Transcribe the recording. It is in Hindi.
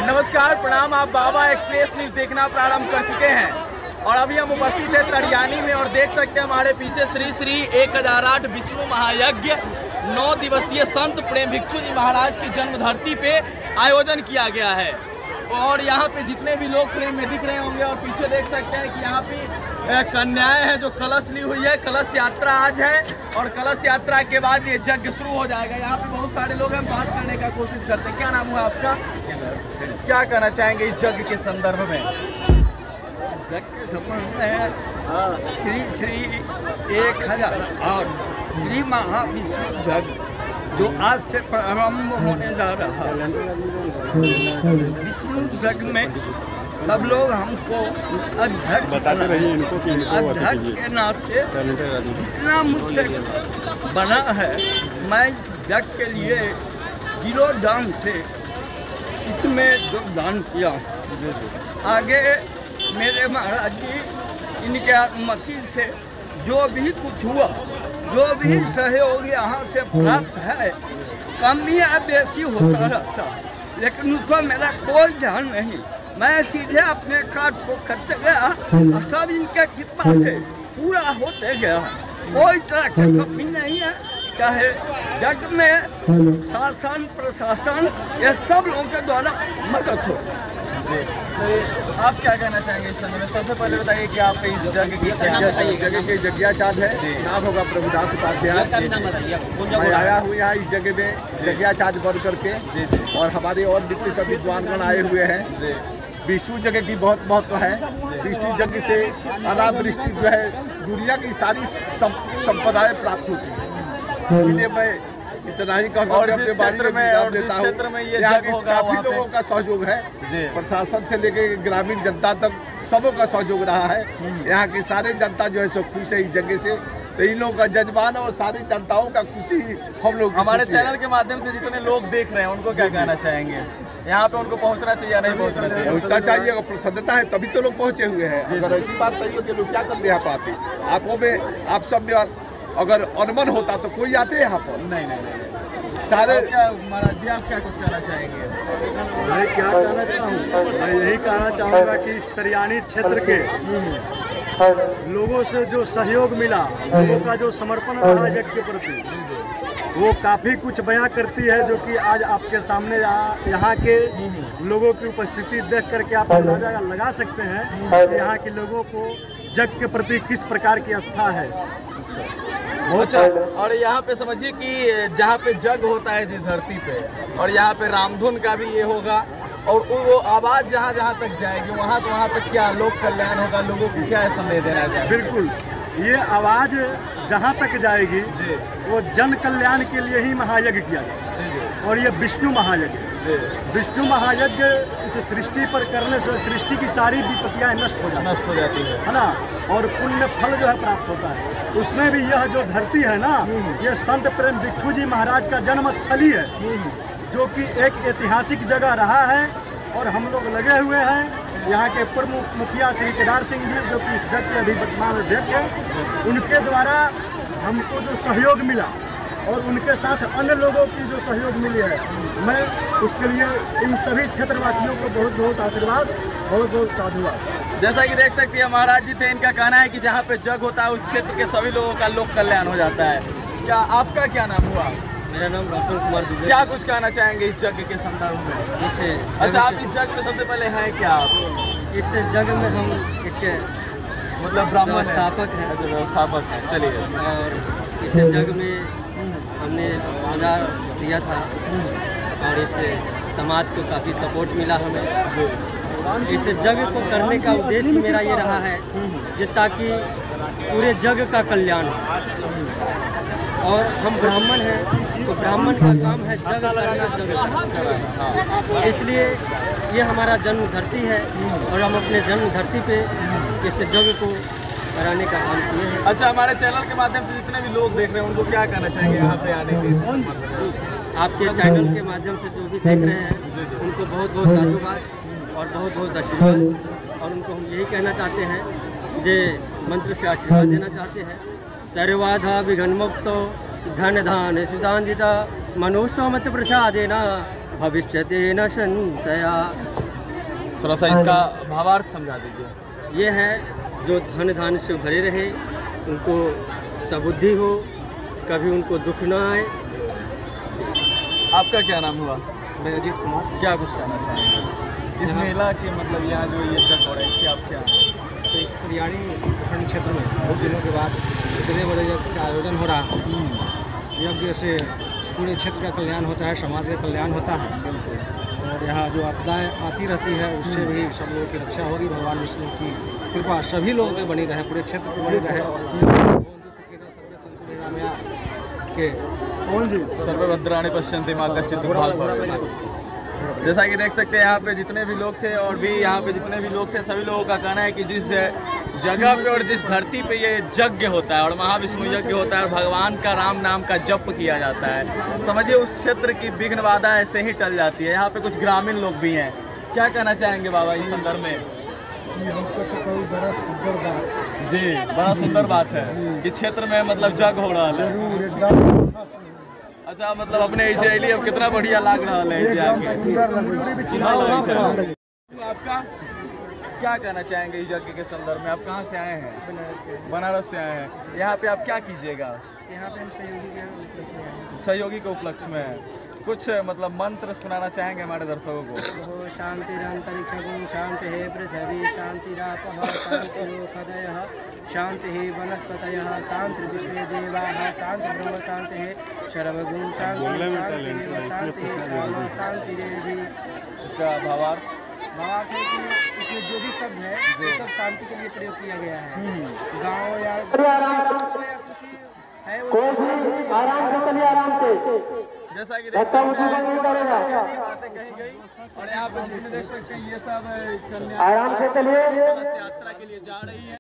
नमस्कार, प्रणाम। आप बाबा एक्सप्रेस न्यूज देखना प्रारंभ कर चुके हैं और अभी हम उपस्थित हैं तरियानी में और देख सकते हैं हमारे पीछे श्री श्री 1008 विष्णु महायज्ञ 9 दिवसीय संत प्रेम भिक्षु जी महाराज की जन्म धरती पे आयोजन किया गया है। और यहाँ पे जितने भी लोग फ्रेम में दिख रहे होंगे और पीछे देख सकते हैं कि यहाँ पे कन्याएं हैं जो कलश ली हुई है। कलश यात्रा आज है और कलश यात्रा के बाद ये यज्ञ शुरू हो जाएगा। यहाँ पे बहुत सारे लोग हैं, बात करने का कोशिश करते हैं। क्या नाम हुआ आपका? क्या कहना चाहेंगे इस यज्ञ के संदर्भ में? यज्ञ के संबंध में श्री श्री 1008 श्री महाविष्णु यज्ञ जो आज से प्रारंभ होने जा रहा है। विष्णु यज्ञ में सब लोग हमको अध्यक्ष के नाते जितना मुझसे बना है मैं इस यज्ञ के लिए 0 दान से इसमें योगदान किया। आगे मेरे महाराज जी इनके अनुमति से जो भी कुछ हुआ, जो भी सहयोग यहाँ से प्राप्त है, कम या बेसी होता रहता, लेकिन उसको मेरा कोई ध्यान नहीं। मैं सीधे अपने कार्ड को करते गया और सब इनके कृपा से पूरा होते गया। कोई तरह की कमी नहीं है। चाहे यज्ञ में शासन प्रशासन ये सब लोगों के द्वारा मदद हो। आप क्या कहना चाहेंगे इस संदर्भ में? सबसे पहले बताइए कि आप इस यज्ञ की जगह के यज्ञाचार्य है, नाम होगा प्रभुदास उपाध्याय। मैं आया हुआ यहाँ इस जगह में यज्ञाचार्य बन करके और हमारे और जितने सब विद्वानगण आए हुए हैं। विष्णु यज्ञ की बहुत महत्व है। विष्णु यज्ञ से अनावृष्टि जो है दुनिया की सारी संपदाएं प्राप्त होती है। इसलिए मैं इतना ही कहूँगा अपने बारे में क्षेत्र में ये काफी लोगों का सहयोग है। प्रशासन से लेकर ग्रामीण जनता तक सबों का सहयोग रहा है। यहाँ की सारी जनता जो है सब खुश है इस जगह से। तो इन लोगों का जज्बान और सारी जनताओं का खुशी हम लोग हमारे चैनल के माध्यम से जितने लोग देख रहे हैं उनको क्या कहना चाहेंगे? यहाँ पे उनको पहुँचना चाहिए या नहीं पहुँचना चाहिए? पहुँचना चाहिए। अगर प्रसन्नता है तभी तो लोग पहुँचे हुए हैं। अगर ऐसी बात नहीं होती लोग क्या करते यहाँ पाते? आपों में आप सब में अगर अनमन होता तो कोई आते हैं यहाँ पर? नहीं। सारे महाराज जी आप क्या कुछ कहना चाहेंगे? मैं क्या कहना चाहूँ? मैं यही कहना चाहूँगा कि इस तरियानी क्षेत्र के लोगों से जो सहयोग मिला, लोगों का जो समर्पण रहा यज्ञ के प्रति, वो काफ़ी कुछ बयां करती है। जो कि आज आपके सामने यहाँ के लोगों की उपस्थिति देख करके आप अंदाजा लगा सकते हैं कि यहाँ के लोगों को यज्ञ के प्रति किस प्रकार की आस्था है। अच्छा, और यहाँ पे समझिए कि जहाँ पे जग होता है जिस धरती पे, और यहाँ पे रामधुन का भी ये होगा और वो आवाज़ जहाँ तक जाएगी वहाँ तक क्या लोक कल्याण होगा, लोगों को क्या संदेश देना चाहिए? बिल्कुल, ये आवाज़ जहाँ तक जाएगी वो जन कल्याण के लिए ही महायज्ञ किया जाए। और ये विष्णु महायज्ञ, विष्णु महायज्ञ इस सृष्टि पर करने से सृष्टि की सारी विपत्तियाँ नष्ट हो जाती है ना, और पुण्य फल जो है प्राप्त होता है। उसमें भी यह जो धरती है ना, ये संत प्रेम भिक्षु जी महाराज का जन्म स्थली है, जो कि एक ऐतिहासिक जगह रहा है। और हम लोग लगे हुए हैं, यहाँ के पूर्व मुखिया श्री केदार सिंह जी जो कि इस जगह के अभी वर्तमान अध्यक्ष हैं, उनके द्वारा हमको जो सहयोग मिला और उनके साथ अन्य लोगों की जो सहयोग मिली है, मैं उसके लिए इन सभी क्षेत्रवासियों को बहुत बहुत आशीर्वाद, बहुत बहुत साधुवाद। जैसा कि देख सकते हैं महाराज जी थे, इनका कहना है कि जहाँ पे जग होता है उस क्षेत्र के सभी लोगों का लोक कल्याण हो जाता है। क्या आपका क्या नाम हुआ? मेरा नाम रौशन कुमार दुबे। क्या कुछ कहना चाहेंगे इस यज्ञ के संदर्भ में? इससे अच्छा, आप इस यज्ञ में सबसे पहले हैं क्या? आप इस यज्ञ में हम एक मतलब ब्राह्मण व्यवस्थापक हैं। व्यवस्थापक हैं, चलिए। और इस यज्ञ में हमने 1000 दिया था और इससे समाज को काफ़ी सपोर्ट मिला हमें। इस यज्ञ को करने का उद्देश्य मेरा ये रहा है कि ताकि पूरे जग का कल्याण हो। और हम ब्राह्मण हैं तो ब्राह्मण का काम है जग करना। इसलिए ये हमारा जन्म धरती है और हम अपने जन्म धरती पे इस जग को कराने का काम किए हैं। अच्छा, हमारे चैनल के माध्यम से जितने भी लोग देख रहे हैं उनको क्या कहना चाहेंगे यहाँ पे आने के? आपके चैनल के माध्यम से जो भी देख रहे हैं उनको बहुत बहुत साधुवाद और बहुत बहुत आशीर्वाद। और उनको हम यही कहना चाहते हैं, जे मंत्र से आशीर्वाद देना चाहते हैं। सर्वाधा विघ्नमुक्तो धन धान सुदान्विता मनुष्यो मत प्रसादेन भविष्यते न संशया। थोड़ा सा इसका भावार्थ समझा दीजिए। ये है जो धन धान्य से भरे रहे, उनको सबुद्धि हो, कभी उनको दुख न आए। आपका क्या नाम हुआ? मैं अजीत कुमार। क्या कुछ कहना चाहेंगे इस मेला के, मतलब यहाँ जो ये जग हो रहा है इससे आप क्या? तो इस तरियानी प्रखंड क्षेत्र में बहुत दिनों के बाद इतने बड़े यज्ञ का आयोजन हो रहा है। यज्ञ से पूरे क्षेत्र का कल्याण होता है, समाज का कल्याण होता है। और यहाँ जो आपदाएँ आती रहती है उससे भी सब लोगों की रक्षा होगी। भगवान विष्णु की कृपा सभी लोगों पे बनी रहे, पूरे क्षेत्र पे बनी रहे। के कौन जी? सर्वभद्राणि पश्यन्ति मां कश्चित् दुःखभाग् भवेत्। जैसा कि देख सकते हैं यहाँ पे जितने भी लोग थे और भी यहाँ पे जितने भी लोग थे, सभी लोगों का कहना है कि जिस जगह पे और जिस धरती पे ये यज्ञ होता है और महाविष्णु यज्ञ होता है और भगवान का राम नाम का जप किया जाता है, समझिए उस क्षेत्र की विघ्न बाधा ऐसे ही टल जाती है। यहाँ पे कुछ ग्रामीण लोग भी हैं, क्या कहना चाहेंगे बाबा इस संदर्भ में? हमको तो कोई बड़ा सुंदर बात जी, बड़ा सुंदर बात है कि क्षेत्र में मतलब जग हो रहा है। जरूर एकदम अच्छा, मतलब अपने इजरायली अब कितना बढ़िया लाग रहा है। आपका क्या कहना चाहेंगे इस यज्ञ के संदर्भ में? आप कहाँ से आए हैं? बनारस से आए हैं। यहाँ पे आप क्या कीजिएगा? यहाँ पे हम सहयोगी के उपलक्ष्य में कुछ मतलब मंत्र सुनाना चाहेंगे हमारे दर्शकों को? शांतिरंतरिक्षं शांति पृथ्वी शांतिरापः शांतिरोषधयः शांति वनस्पतयः शांति विश्वे देवाः शांति ब्रह्म शांति सर्वगुण शांति शांति श्यामा शांति देवी। इसका भावार्थ? भावार्थ है कि इसमें जो भी शब्द है वो सब शांति के लिए प्रयोग किया गया है। गाँव या आराम से चलिए, आराम से। जैसा कि देख सकते हैं बातें कही गई और यहाँ पे देख सकते हैं ये सब चलने आराम से चलिए। यात्रा के लिए जा रही है।